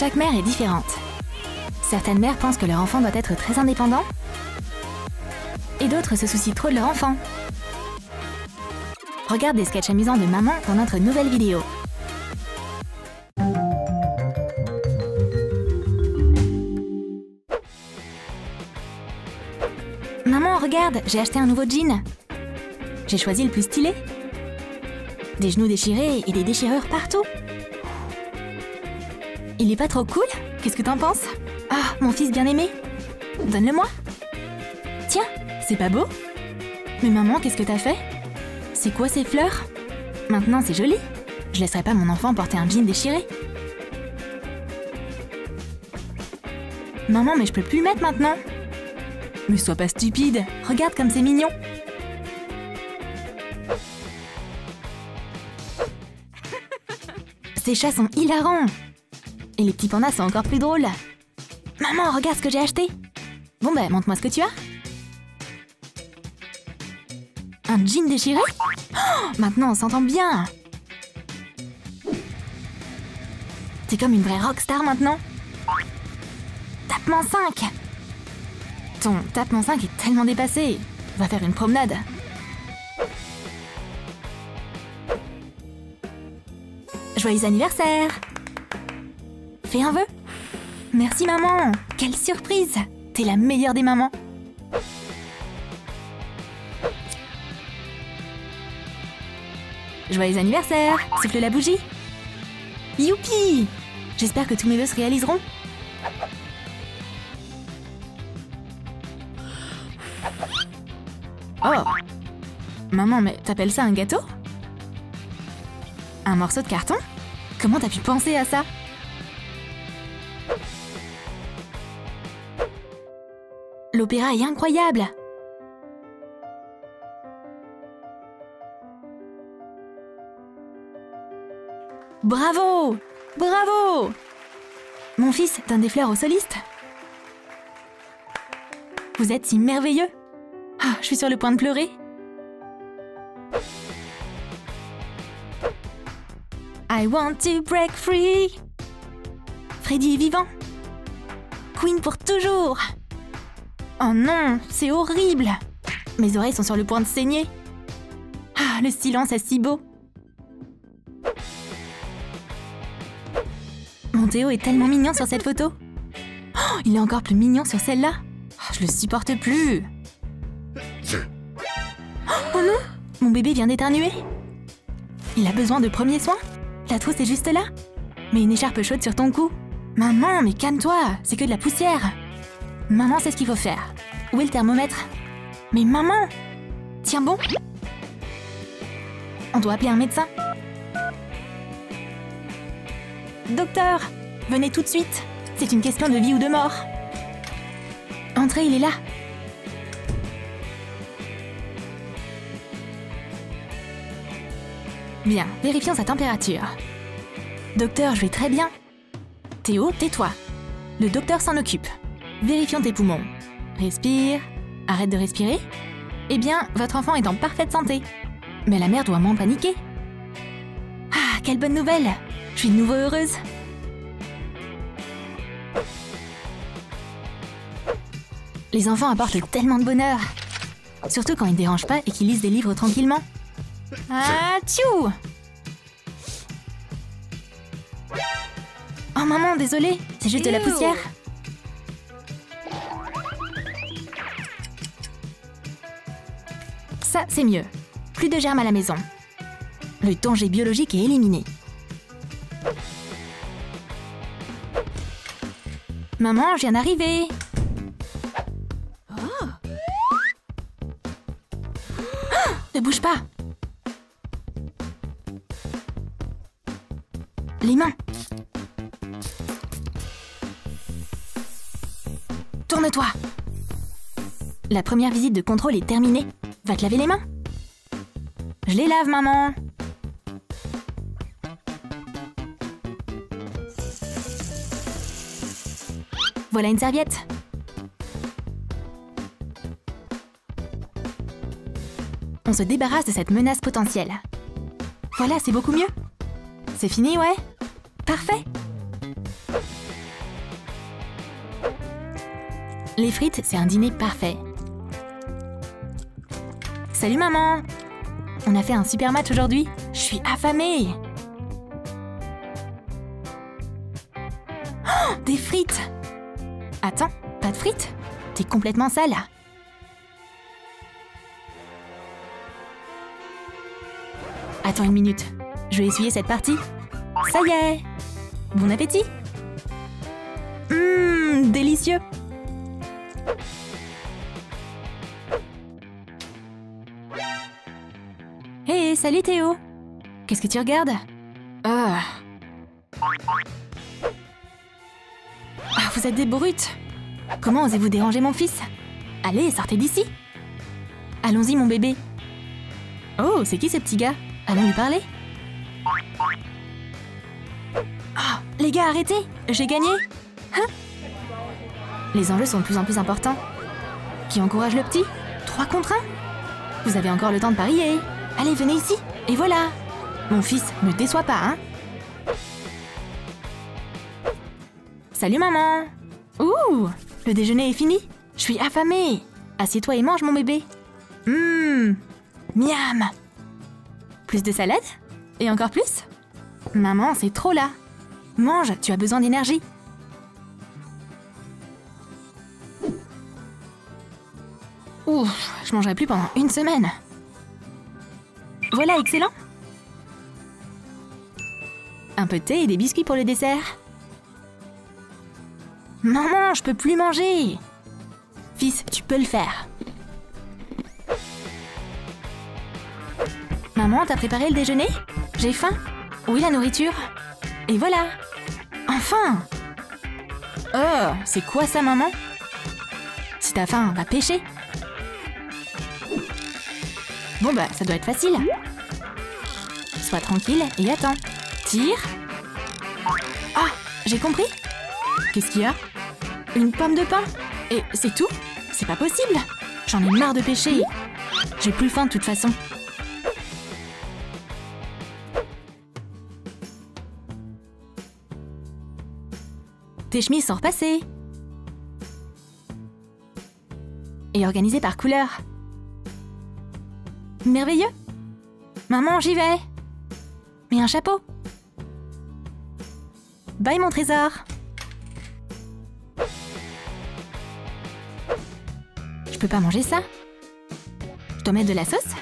Chaque mère est différente. Certaines mères pensent que leur enfant doit être très indépendant et d'autres se soucient trop de leur enfant. Regarde des sketchs amusants de maman pour notre nouvelle vidéo. Maman, regarde, j'ai acheté un nouveau jean. J'ai choisi le plus stylé. Des genoux déchirés et des déchirures partout. Il est pas trop cool? Qu'est-ce que t'en penses? Ah, mon fils bien-aimé. Donne-le-moi. Tiens, c'est pas beau? Mais maman, qu'est-ce que t'as fait? C'est quoi ces fleurs? Maintenant, c'est joli. Je laisserai pas mon enfant porter un jean déchiré. Maman, mais je peux plus le mettre maintenant. Mais sois pas stupide. Regarde comme c'est mignon. Ces chats sont hilarants. Et les petits pandas sont encore plus drôles. Maman, regarde ce que j'ai acheté. Bon ben, montre-moi ce que tu as. Un jean déchiré? Oh, maintenant, on s'entend bien. T'es comme une vraie rockstar maintenant. Tapement 5. Ton tapement 5 est tellement dépassé. Va faire une promenade. Joyeux anniversaire! Fais un vœu! Merci maman! Quelle surprise! T'es la meilleure des mamans! Joyeux anniversaire! Souffle la bougie! Youpi! J'espère que tous mes vœux se réaliseront! Oh! Maman, mais t'appelles ça un gâteau? Un morceau de carton? Comment t'as pu penser à ça? L'opéra est incroyable! Bravo! Bravo! Mon fils donne des fleurs aux solistes. Vous êtes si merveilleux! Ah, je suis sur le point de pleurer. I want to break free. Freddy est vivant. Queen pour toujours. Oh non, c'est horrible. Mes oreilles sont sur le point de saigner. Ah, le silence est si beau. Mon Théo est tellement mignon sur cette photo. Oh, il est encore plus mignon sur celle-là. Oh, je le supporte plus. Oh non, mon bébé vient d'éternuer. Il a besoin de premiers soins. La trousse est juste là. Mets une écharpe chaude sur ton cou. Maman, mais calme-toi, c'est que de la poussière. Maman sait ce qu'il faut faire. Où est le thermomètre? Mais maman! Tiens bon. On doit appeler un médecin. Docteur, venez tout de suite. C'est une question de vie ou de mort. Entrez, il est là. Bien, vérifions sa température. Docteur, je vais très bien. Théo, tais-toi. Le docteur s'en occupe. Vérifions tes poumons. Respire. Arrête de respirer. Eh bien, votre enfant est en parfaite santé. Mais la mère doit moins paniquer. Ah, quelle bonne nouvelle! Je suis de nouveau heureuse. Les enfants apportent tellement de bonheur. Surtout quand ils ne dérangent pas et qu'ils lisent des livres tranquillement. Ah, tchou! Oh maman, désolée, c'est juste de la poussière. Ça, c'est mieux. Plus de germes à la maison. Le danger biologique est éliminé. Maman, je viens d'arriver. Oh. Ne bouge pas. Les mains. Tourne-toi. La première visite de contrôle est terminée. Va te laver les mains. Je les lave, maman. Voilà une serviette. On se débarrasse de cette menace potentielle. Voilà, c'est beaucoup mieux. C'est fini, ouais? Parfait. Les frites, c'est un dîner parfait. Salut maman! On a fait un super match aujourd'hui. Je suis affamée! Oh, des frites! Attends, pas de frites? T'es complètement sale. Attends une minute. Je vais essuyer cette partie. Ça y est! Bon appétit! Délicieux! Hey, salut Théo! Qu'est-ce que tu regardes? Ah, vous êtes des brutes! Comment osez-vous déranger mon fils? Allez, sortez d'ici! Allons-y, mon bébé! Oh, c'est qui ce petit gars? Allons lui parler? Oh, les gars, arrêtez! J'ai gagné! Hein? Les enjeux sont de plus en plus importants. Qui encourage le petit? 3 contre 1? Vous avez encore le temps de parier! Allez, venez ici! Et voilà! Mon fils, ne déçois pas, hein? Salut maman! Ouh! Le déjeuner est fini! Je suis affamée! Assieds-toi et mange, mon bébé! Miam! Plus de salade? Et encore plus? Maman, c'est trop là! Mange, tu as besoin d'énergie! Ouf, je mangerai plus pendant 1 semaine! Voilà, excellent! Un peu de thé et des biscuits pour le dessert. Maman, je peux plus manger! Fils, tu peux le faire. Maman, t'as préparé le déjeuner? J'ai faim. Où est la nourriture? Et voilà! Enfin! Oh, c'est quoi ça, maman? Si t'as faim, va pêcher. Bon bah, ça doit être facile. Sois tranquille et attends. Tire. Ah, j'ai compris. Qu'est-ce qu'il y a? Une pomme de pain? Et c'est tout? C'est pas possible. J'en ai marre de pêcher. J'ai plus faim de toute façon. Tes chemises sont repassées. Et organisées par couleur. Merveilleux! Maman, j'y vais! Mais un chapeau! Bye mon trésor! Je peux pas manger ça? Je dois mettre de la sauce?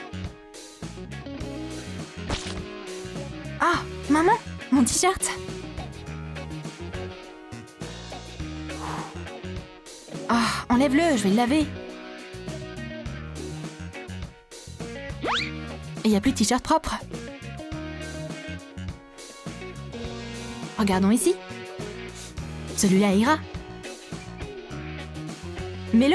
Ah! Maman! Mon t-shirt! Ah! Enlève-le, je vais le laver! Il n'y a plus de t-shirt propre. Regardons ici. Celui-là ira. Mets-le.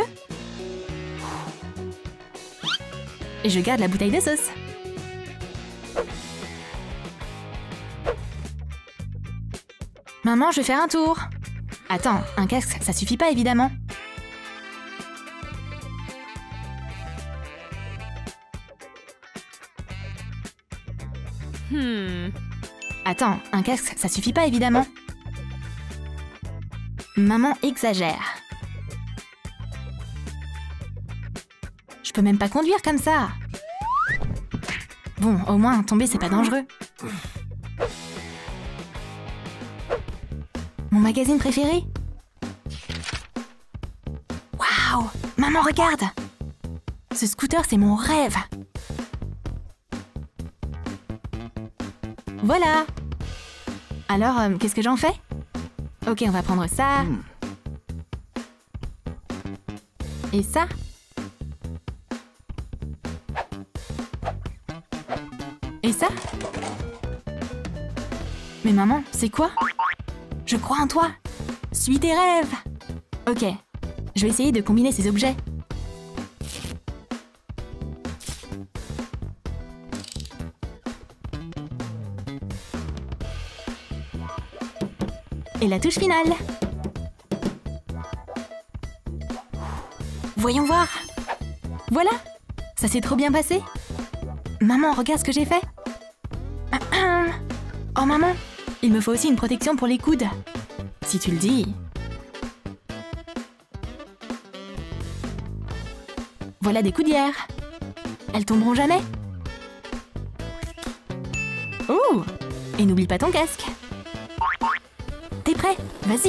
Et je garde la bouteille de sauce. Maman, je vais faire un tour. Attends, un casque, ça suffit pas évidemment. Attends, un casque, ça suffit pas évidemment. Maman exagère. Je peux même pas conduire comme ça. Bon, au moins, tomber, c'est pas dangereux. Mon magazine préféré? Waouh! Maman, regarde! Ce scooter, c'est mon rêve! Voilà! Alors, qu'est-ce que j'en fais? Ok, on va prendre ça. Et ça. Et ça. Mais maman, c'est quoi? Je crois en toi. Suis tes rêves. Ok, je vais essayer de combiner ces objets. Et la touche finale. Voyons voir. Voilà, ça s'est trop bien passé. Maman, regarde ce que j'ai fait. Oh maman, il me faut aussi une protection pour les coudes. Si tu le dis. Voilà des coudières. Elles tomberont jamais. Oh! Et n'oublie pas ton casque. T'es prêt? Vas-y!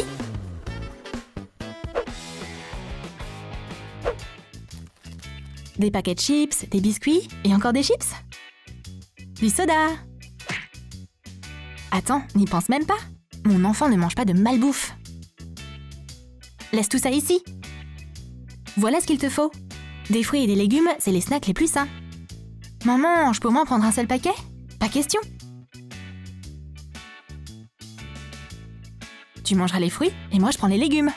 Des paquets de chips, des biscuits et encore des chips? Du soda! Attends, n'y pense même pas. Mon enfant ne mange pas de malbouffe. Laisse tout ça ici. Voilà ce qu'il te faut. Des fruits et des légumes, c'est les snacks les plus sains. Maman, je peux au moins prendre un seul paquet? Pas question. Tu mangeras les fruits et moi je prends les légumes.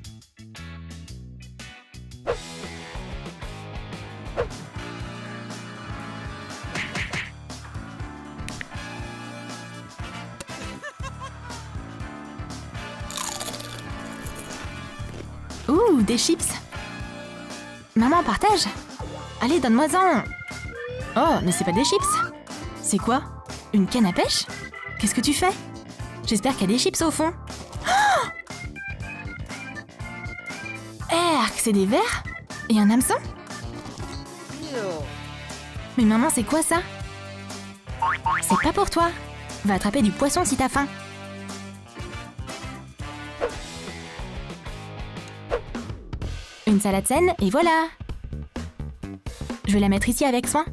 Ouh, des chips. Maman, partage. Allez, donne-moi-en. Oh, mais c'est pas des chips. C'est quoi? Une canne à pêche? Qu'est-ce que tu fais? J'espère qu'il y a des chips au fond. Erk, c'est des vers? Et un hameçon? Mais maman, c'est quoi ça? C'est pas pour toi. Va attraper du poisson si t'as faim. Une salade saine, et voilà! Je vais la mettre ici avec soin.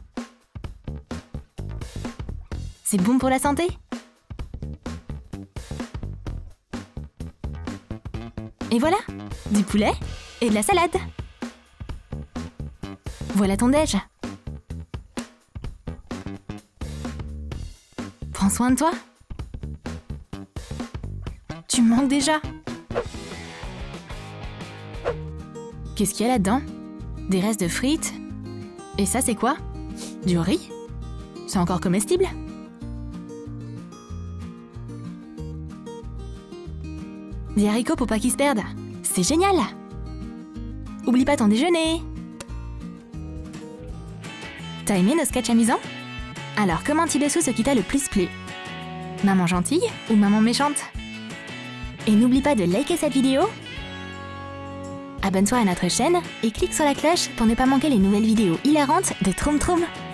C'est bon pour la santé? Et voilà! Du poulet et de la salade! Voilà ton déj! Prends soin de toi! Tu me manques déjà! Qu'est-ce qu'il y a là-dedans? Des restes de frites? Et ça, c'est quoi? Du riz? C'est encore comestible? Des haricots pour pas qu'ils se perdent. C'est génial! Oublie pas ton déjeuner! T'as aimé nos sketchs amusants? Alors commente ci-dessous ce qui t'a le plus plu. Maman gentille ou maman méchante? Et n'oublie pas de liker cette vidéo. Abonne-toi à notre chaîne et clique sur la cloche pour ne pas manquer les nouvelles vidéos hilarantes de Troum Troum.